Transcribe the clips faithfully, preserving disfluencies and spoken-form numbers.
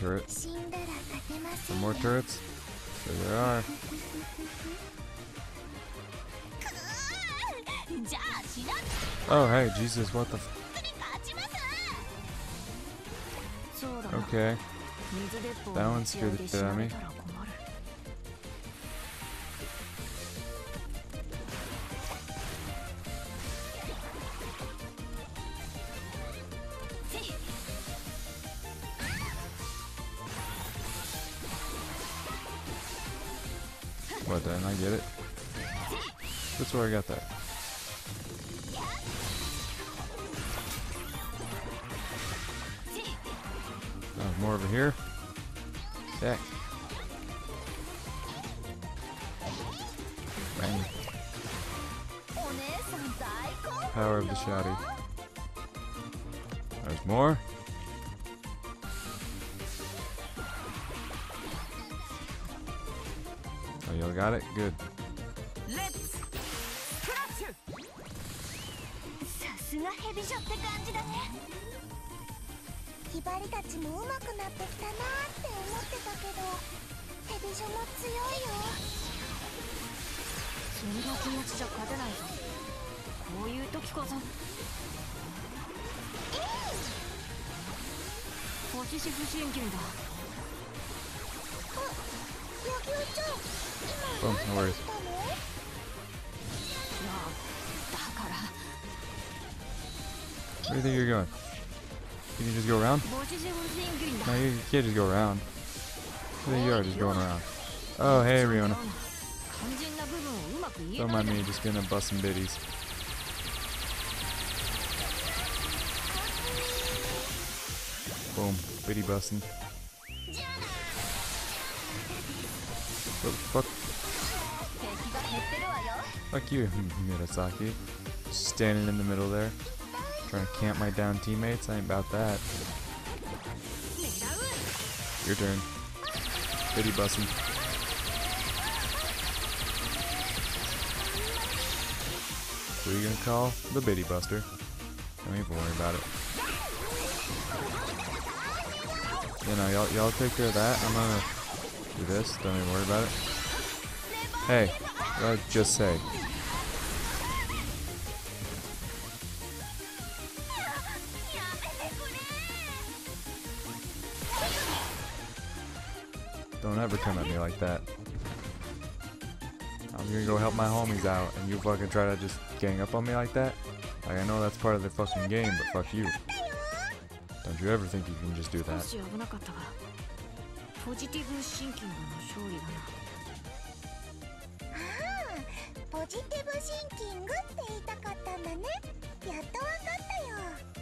turret. Some more turrets? There there are. Oh, hey, Jesus, what the f- Okay. That one scared the shit out of me. What, didn't I get it? That's where I got that. Oh, more over here. Heck. Bang. Power of the shouty. There's more. Oh, y'all got it? Good. Let's crash! さすがヘビショって感じだね。ヒバリたちも上手くなってきたなって思ってたけど、ヘビショも強いよ。そんな気持ちじゃ勝てないぞ。こういう時こそ。ポジシブシンキンだ。あ、ヤギオちゃん、今何したの？いや、だから。 Where do you think you're going? You can just go around? No, you can't just go around. There you are, just going around. Oh, hey, Riona. Don't mind me, just gonna bust some biddies. Boom, biddy busting. What the fuck? Fuck you, Murasaki. Just standing in the middle there. Trying to camp my down teammates? I ain't about that. Your turn. Biddy bussin'. Who are you gonna call? The Biddy Buster. Don't even worry about it. You know, y'all y'all take care of that. I'm gonna do this. Don't even worry about it. Hey, what did I just say? Don't ever come at me like that. I'm gonna go help my homies out, and you fucking try to just gang up on me like that? Like, I know that's part of the fucking game, but fuck you. Don't you ever think you can just do that. ポジティブシンキングの勝利だな。ああ、ポジティブシンキングって言いたかったんだね。やっとわかったよ。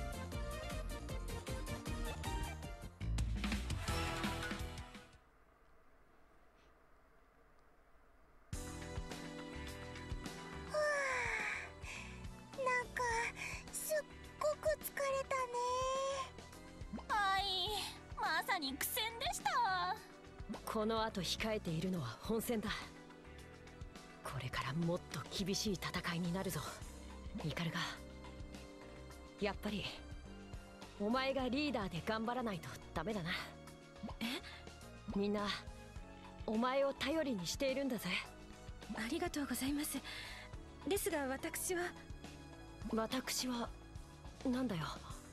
はあ、なんかすっごく疲れたね。はい、まさに苦戦でした。この後控えているのは本戦だ。これからもっと厳しい戦いになるぞ、イカルが。やっぱりお前がリーダーで頑張らないとダメだな。え？みんなお前を頼りにしているんだぜ。ありがとうございます。ですが私は私はなんだよ。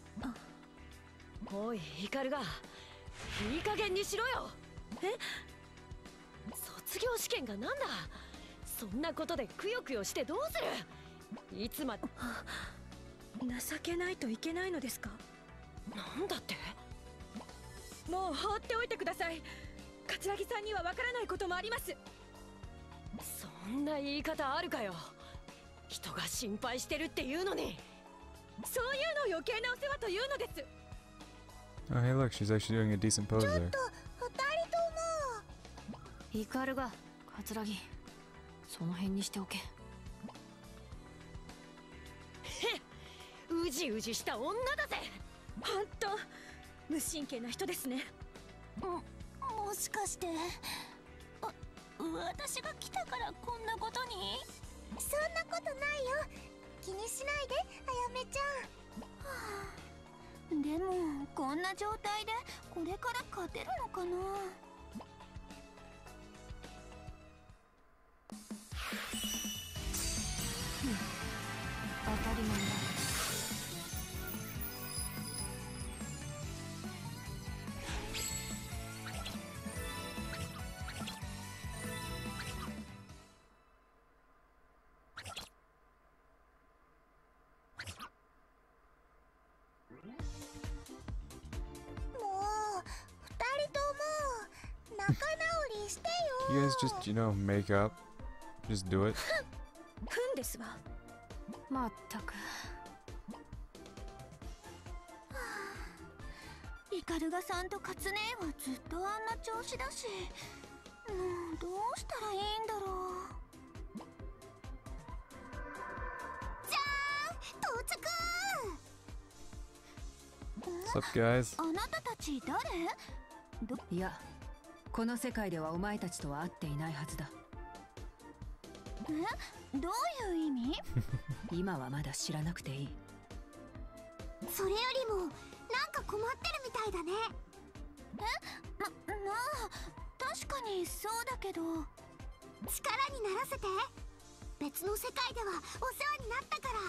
おいイカルが、いい加減にしろよ。え？卒業試験がなんだ。そんなことでくよくよしてどうする。いつまで情けないといけないのですか。なんだって。もう放っておいてください。桂木さんにはわからないこともあります。そんな言い方あるかよ。人が心配してるっていうのに。そういうの余計なお世話というのです。 Oh, hey, look, she's actually doing a decent pose there. イカルが、桂木、その辺にしておけ。へっ、うじうじした女だぜ。ほんと無神経な人ですね。も、もしかしてわ、私が来たからこんなことに。そんなことないよ。気にしないで、あやめちゃん。はあ、 でもこんな状態でこれから勝てるのかな。当たり前だ。 You guys just, you know, make up. Just do it. ふんですわ。まったく。イカルガさんとカツネはずっとあんな調子だし、もうどうしたらいいんだろう。じゃーん、到着。 What's up, guys? あなたたち誰？どいや、この世界ではお前たちとは会っていないはずだ。 え？どういう意味？ 今はまだ知らなくていい。 それよりもなんか困ってるみたいだね。え？ま、まあ確かにそうだけど、力にならせて。別の世界ではお世話になったから。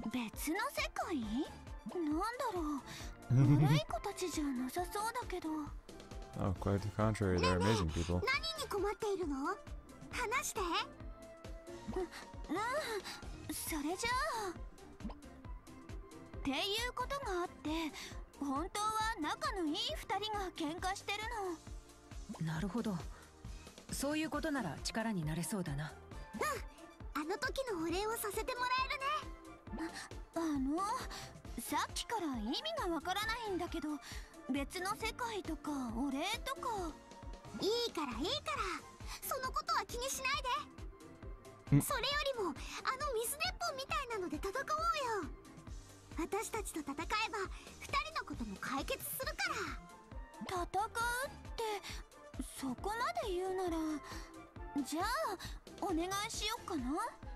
別の世界？なんだろう。悪い子たちじゃなさそうだけど。 Oh, quite the contrary. They're amazing people. 何に困っているの？話して。う、うん、それじゃあ。っていうことがあって、本当は仲のいい二人が喧嘩してるの。なるほど。そういうことなら力になれそうだな。 うん、あの時のお礼をさせてもらえるね。あ、あの、さっきから意味がわからないんだけど、別の世界とかお礼とか。いいからいいから、そのことは気にしないで。それよりもあの水鉄砲みたいなので戦おうよ。私たちと戦えばふたりのことも解決するから。戦うってそこまで言うなら、じゃあお願いしよっかな。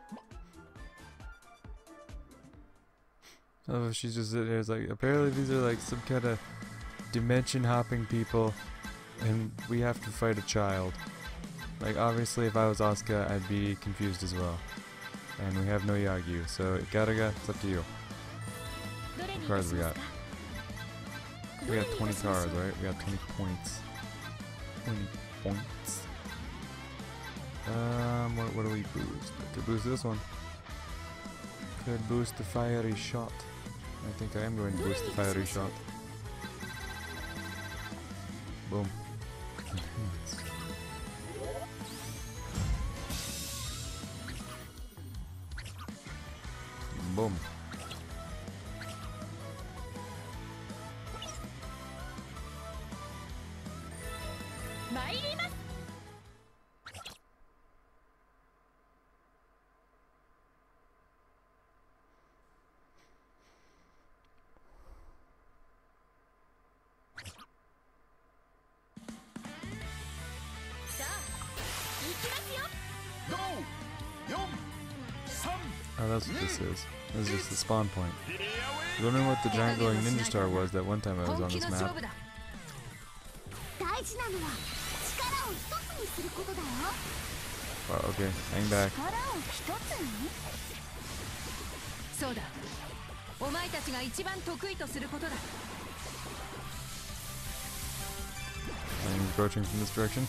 Oh, she's just sitting there. It's like, apparently these are like some kind of dimension hopping people, and we have to fight a child. Like, obviously, if I was Asuka, I'd be confused as well. And we have no Yagyu, so Garaga, it's up to you. What cards we got? We got twenty cards, right? We got twenty points. twenty points. Um, what, what do we boost? Could boost this one. Could boost the fiery shot. I think I am going to boost the fiery shot. Boom. Boom. Oh, that's what this is. This is just the spawn point. I was wondering what the giant glowing ninja star was that one time I was on this map. Wow, okay, hang back. Enemies approaching from this direction.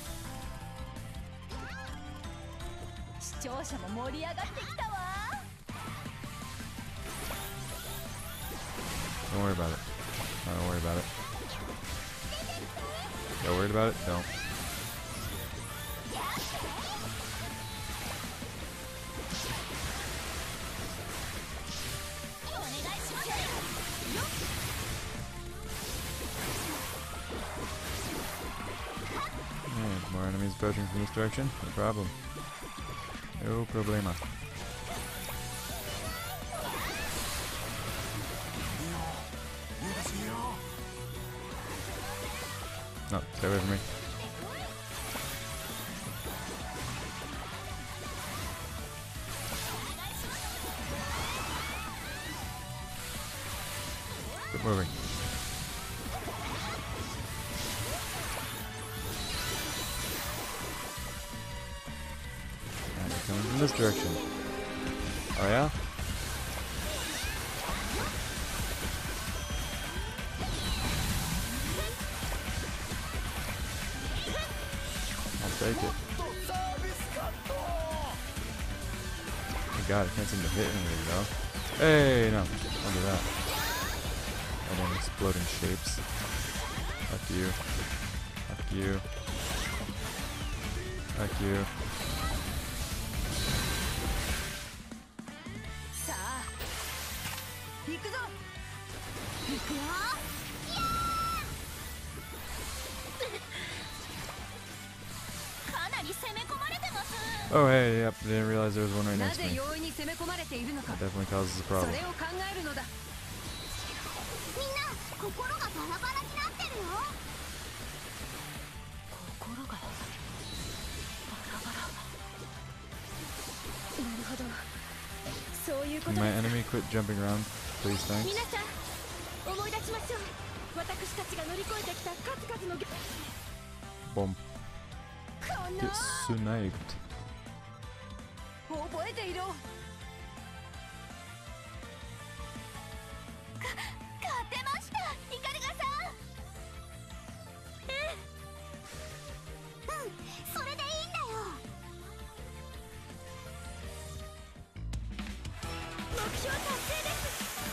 Don't worry about it. No, don't worry about it. Y'all worried about it? Don't. Alright, more enemies approaching from this direction. No problem. No problema. No, stay away from me. Quit moving. And they're coming from this direction. Oh yeah? I'll take it. Oh god, I can't seem to hit anything though. Hey, no. Don't do that. I don't explode in shapes. Fuck you. Fuck you. Fuck you. さあ行くぞ。 行くよ。かなり攻め込まれてます。 Oh hey, yep, didn't realize there was one right な next to ぜ me. 容易に攻め込まれているのか。 That definitely causes a そ problem. れを考えるのだ。 みんな心がバラバラになってるよ。 心がバラバラ。なるほど。そういうこと Can で my す。 enemy quit jumping around, please, thanks. 皆さん思い出しましょう。私たちが乗り越えてきた数々の。 Boom. こ Get の sniped. 覚えていろ。 勝てました、イカルガさん。うん、それでいいんだよ。 目標達成です。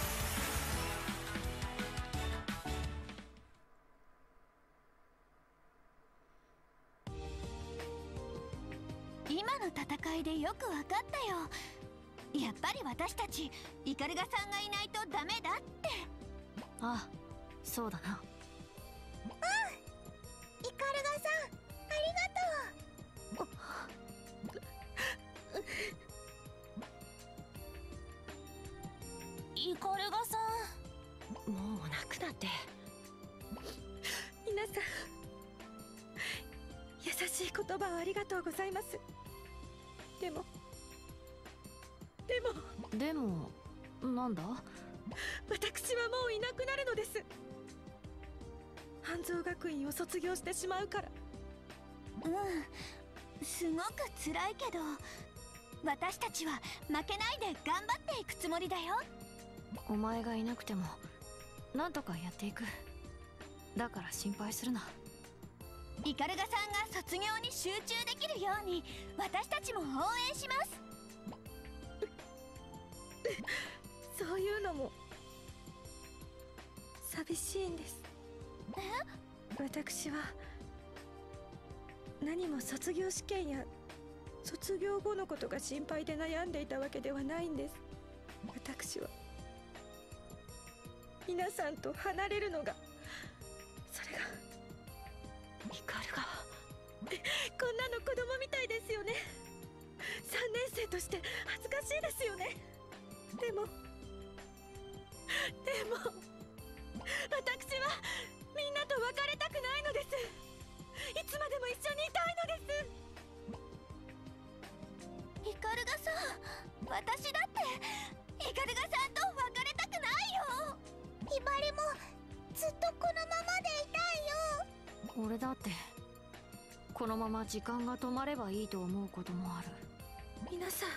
今の戦いでよくわかったよ。やっぱり私たちイカルガさんがいないとダメだって。 ああ、そうだな。 イカルガさん、ありがとう。イカルガさん、 もう泣くなって。皆さん優しい言葉をありがとうございます。でもでもでもなんだ。私はもういなくなるのです。半蔵学院を卒業してしまうから。 うん、すごく辛いけど私たちは負けないで頑張っていくつもりだよ。 お前がいなくてもなんとかやっていく。だから心配するな。 イカルガさんが卒業に集中できるように私たちも応援します。 そういうのも寂しいんです。私は何も卒業試験や卒業後のことが心配で悩んでいたわけではないんです。私は皆さんと離れるのが、それがイカルガこんなの子供みたいですよね。さんねん生として恥ずかしいですよね。でもでも私はみんなと別れたくないのです。いつまでも一緒にいたいのです。 イカルガさん、私だってイカルガさんと別れたくないよ。ひばりもずっとこのままでいたいよ。 俺だってこのまま時間が止まればいいと思うこともある。皆さ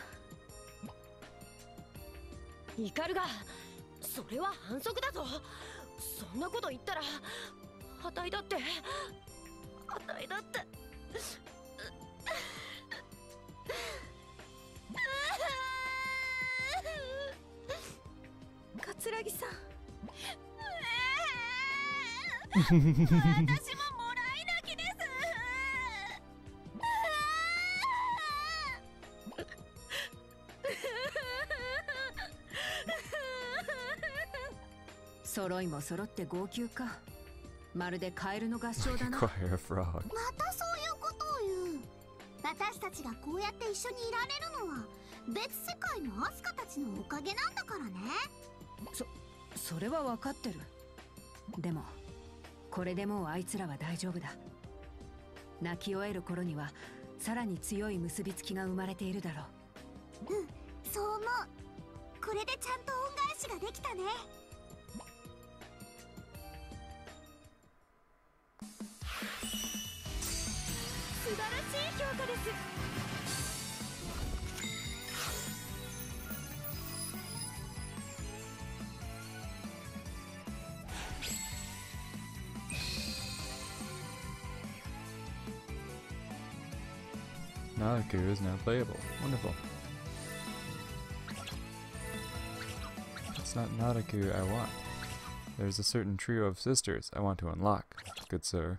ん、イカルガ、それは反則だぞ。そんなこと言ったらあたいだってあたいだって桂木さん私ももらい泣きです。 揃いも揃って号泣か。まるでカエルの合唱だな。 Choir frog. またそういうことを言う。私たちがこうやって一緒にいられるのは別世界のアスカたちのおかげなんだからね。 そ、それは分かってる。でもこれでもうあいつらは大丈夫だ。泣き終える頃にはさらに強い結びつきが生まれているだろう。うん、そう思う。これでちゃんと恩返しができたね。 価です。 Naraku is now playable. Wonderful. It's not Naraku I want. There's a certain trio of sisters I want to unlock, good sir.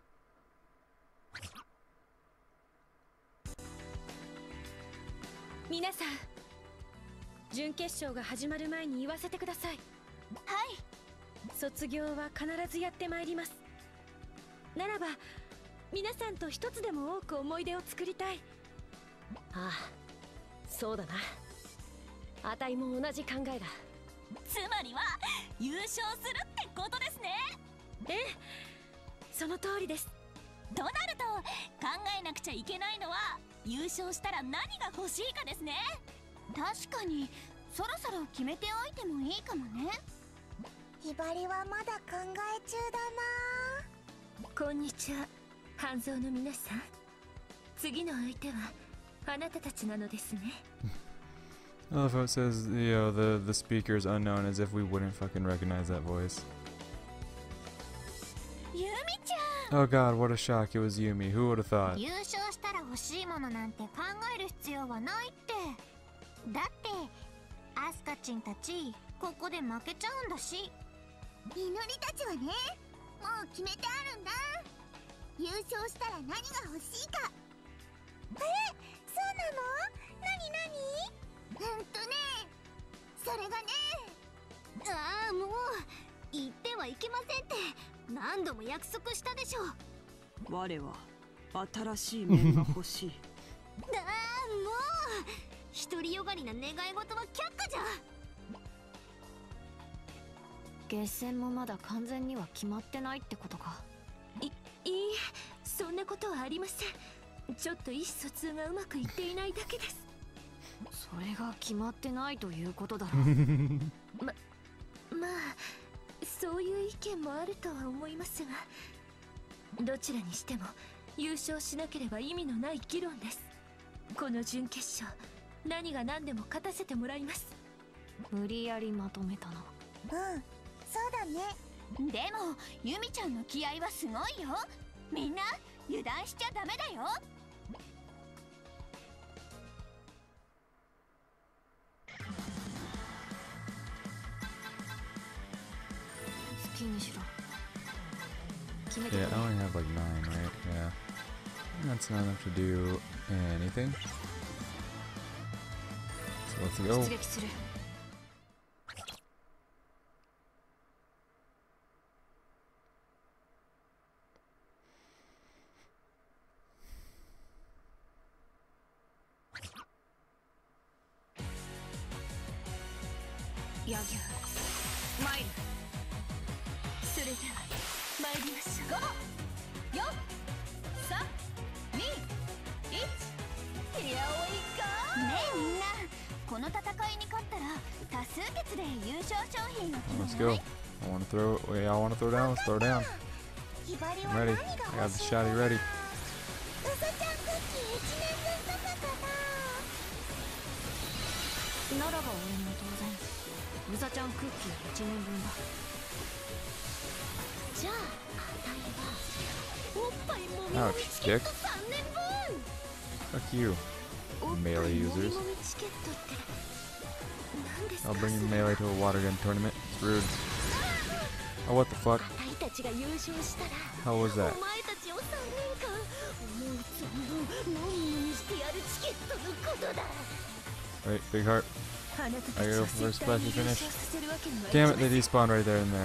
皆さん、準決勝が始まる前に言わせてください。 はい。 卒業は必ずやってまいります。ならば皆さんと一つでも多く思い出を作りたい。ああ、そうだな。あたいも同じ考えだ。 つまりは優勝するってことですね。 ええ、その通りです。 となると考えなくちゃいけないのは優勝したら何が欲しいかですね。確かにそろそろ決めておいてもいいかもね。ひばりはまだ考え中だな。 こんにちは、半蔵の皆さん。次の相手はあなたたちなのですね。 I love how it says, you know, the, the speaker is unknown, as if we wouldn't fucking recognize that voice. ユミちゃん。 Oh god, what a shock, it was Yumi. Who would have thought? 優勝したら欲しいものなんて考える必要はないって。だってアスカちんたちここで負けちゃうんだし。みのりたちはね、もう決めてあるんだ。優勝したら何が欲しいか。え、そうなの？なになに？うんとね、それがね。ああ、もう言ってはいけませんって何度も約束したでしょ。 我は新しい面が欲しい。 ああ、もう独りよがりな願い事は却下じゃ。 決戦もまだ完全には決まってないってことか。い、いいえ、そんなことはありません。ちょっと意思疎通がうまくいっていないだけです。それが決まってないということだろう。ま、まあそういう意見もあるとは思いますが、どちらにしても優勝しなければ意味のない議論です。この準決勝、何が何でも勝たせてもらいます。無理やりまとめたな。 うん、そうだね。でもユミちゃんの気合はすごいよ。みんな油断しちゃダメだよ。 好きにしろ。 Yeah, I only have like nine, right? Yeah. That's not enough to do anything. So let's go. Yagyu, 参る。それでは参りましょう。ご、よん、さん、に、いち、いやおいか。 ねえみんな、この戦いに勝ったら多数決で優勝商品を決 Let's めない？ go. I want to throw. Wait, I want to throw down. Let's throw down. ひばり I'm は ready. 何が I got 欲 the しいかな？ shotty ready. うさちゃんクッキーいちねんぶんとかかな？ ならば俺も当然うさちゃんクッキーいちねんぶんだ。じゃああたいはおっぱいもみもみチケットさんねんぶん。 Fuck you, おっぱい melee も users. みもみチケットって何ですか？ I'll bring you melee to a water gun tournament. It's rude. Oh, what the fuck? あたいたちが優勝したら How was that? お前たちをさんねんかん思う存分もみもみしてやるチケットのことだ。 Wait, big heart. あなたた I ち gotta は go for a 絶対 splashy に優 finish. 勝させるわけにはいき Damn ま it, せ they ん。 despawned right there and there.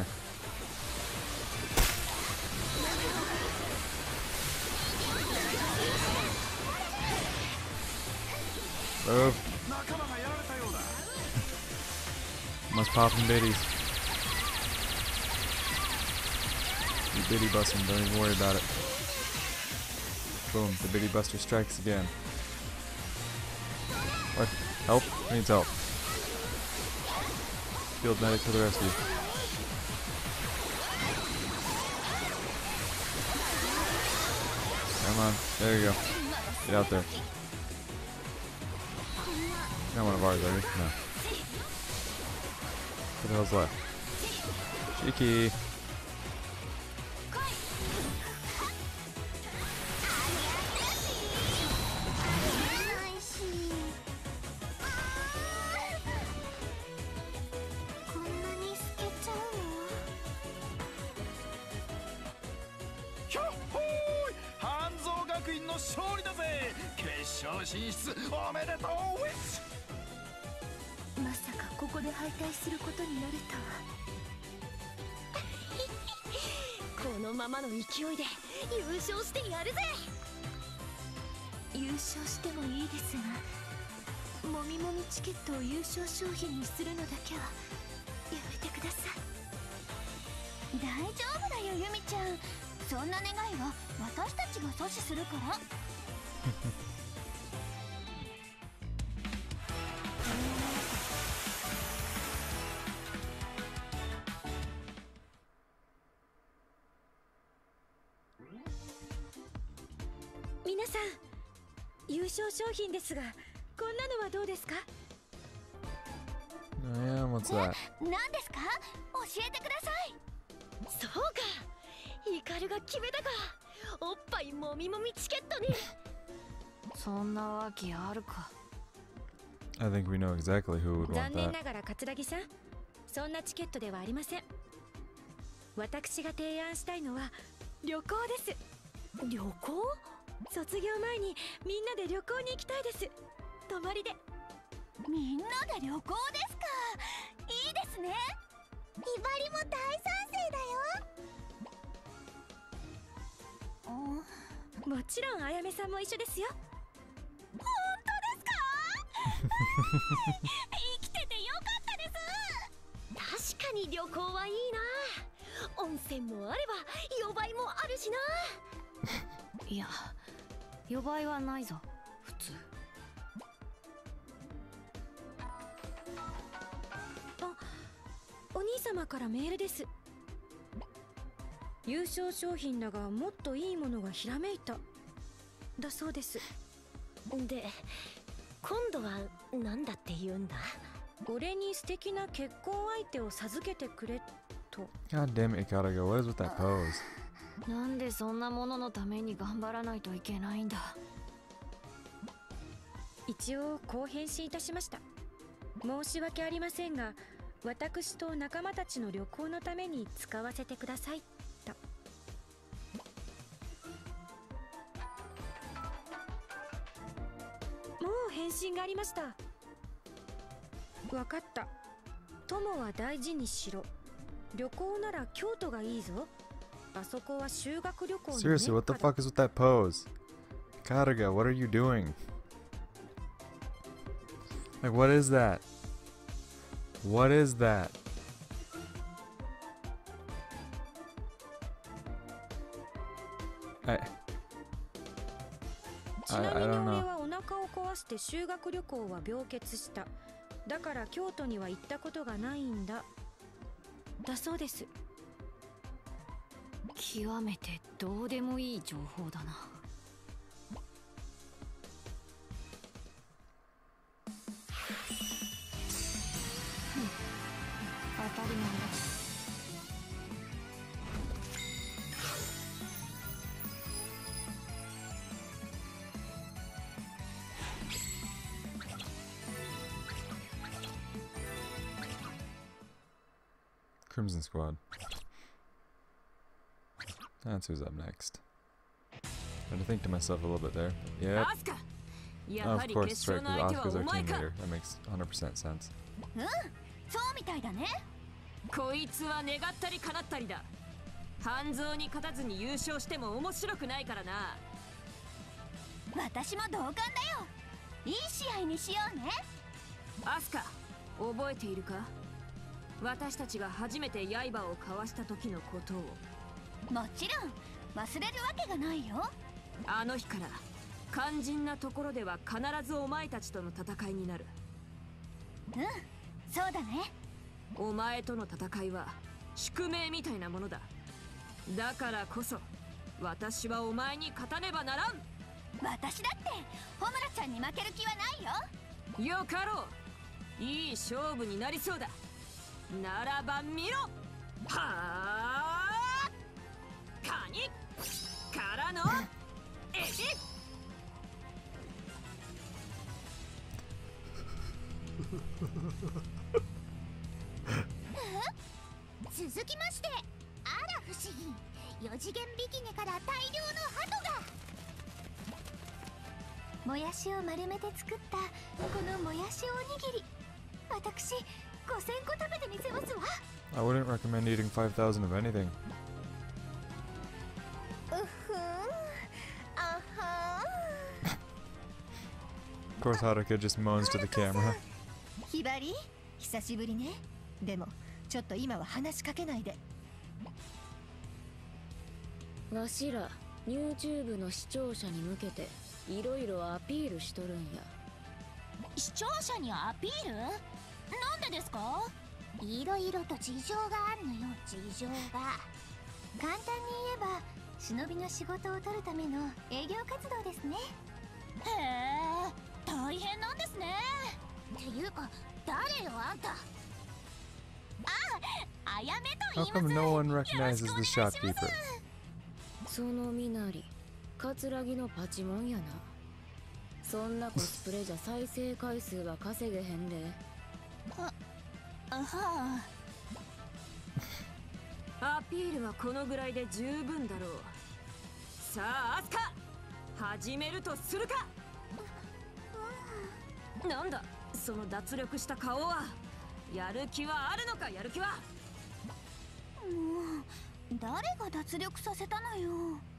Oh. Must pop some biddies. You biddy busting, don't even worry about it. Boom, the biddy buster strikes again. What? Help? Who needs help? Field medic to the rescue. Come on, there you go. Get out there. Not one of ours, are you? No. What the hell's left? Cheeky. まさかここで敗退することになるとは。このままの勢いで優勝してやるぜ。優勝してもいいですが、もみもみチケットを優勝商品にするのだけはやめてください。大丈夫だよユミちゃん、そんな願いは私たちが阻止するから皆さん、優勝商品ですが、こんなのはどうですか？ Oh yeah, what's that? 何ですか？教えてください。そうか、イカルが決めたか。おっぱいもみもみチケットに。 そんなわけあるか。 I think we know exactly who would 残 want 念 that. ながら桂木さん、そんなチケットではありません。私が提案したいのは旅行です。旅行？卒業前にみんなで旅行に行きたいです。泊まりで。 みんなで旅行ですか？いいですね。ひばりも大賛成だよ。 もちろんあやめさんも一緒ですよ。 本当ですか？生きててよかったです。確かに旅行はいいな。温泉もあれば予売もあるしな。 いや、予売はないぞ、普通。あ、お兄様からメールです。優勝商品だがもっといいものがひらめいただそうです。 で、今度は何だって言うんだ？ 俺に素敵な結婚相手を授けてくれと。 God damn it, Ikaraga. What is with that pose? なんでそんなもののために頑張らないといけないんだ。一応こう返信いたしました。申し訳ありませんが、私と仲間たちの旅行のために使わせてくださいと。もう返信がありました。わかった。友は大事にしろ。旅行なら京都がいいぞ。あそこは修学旅行の Seriously, what the fuck is with that pose? Ikaraga, what are you doing? Like, what is that? What is that? I, ちなみに俺はお腹を壊して修学旅行は病欠した。だから京都には行ったことがないんだ。だそうです。極めてどうでもいい情報だな。当たり前だ。 Crimson Squad. That's who's up next. Had to think to myself a little bit there. Yep. Of course, strike with Asuka's our team leader. That makes one hundred percent sense. うん、そうみたいだね。 こいつは願ったり叶ったりだ。半蔵に勝たずに優勝しても面白くないからな。 私も同感だよ。いい試合にしようね。 アスカ、覚えているか？私たちが初めて刃を交わした時のことを。 もちろん忘れるわけがないよ。 あの日から肝心なところでは必ずお前たちとの戦いになる。 うん、そうだね。 お前との戦いは宿命みたいなものだ。だからこそ私はお前に勝たねばならん。 私だってホムラちゃんに負ける気はないよ。 よかろう。いい勝負になりそうだ。ならば見ろ。はあカニからのエビ。 続きまして、あら不思議、よ次元ビキニから大量の鳩が。もやしを丸めて作ったこのもやしおにぎり、私ごせんこ食べてみせますわ。 I wouldn't recommend eating five thousand of anything. うふん、あはー。 Of course, Haruka just moans to the camera. ひばり、久しぶりね。でもちょっと今は話しかけないで。 わしら YouTube の視聴者に向けていろいろアピールしとるんや。 視聴者にアピール？なんでですか？いろいろと事情があるのよ、事情が。簡単に言えば忍びの仕事を取るための営業活動ですね。へえ、大変なんですね。っていうか誰よあんた。あ、あやめと言 How います。 come no one recognizes the よろしくお願いしま shopkeeper? す。 その身なりカツラギのパチモンやな。そんなコスプレじゃ再生回数は稼げへんで。 あ、あはアピールはこのぐらいで十分だろう。さあアスカ、始めるとするか。なんだその脱力した顔は。やる気はあるのか、やる気は。 もう誰が脱力させたのよ。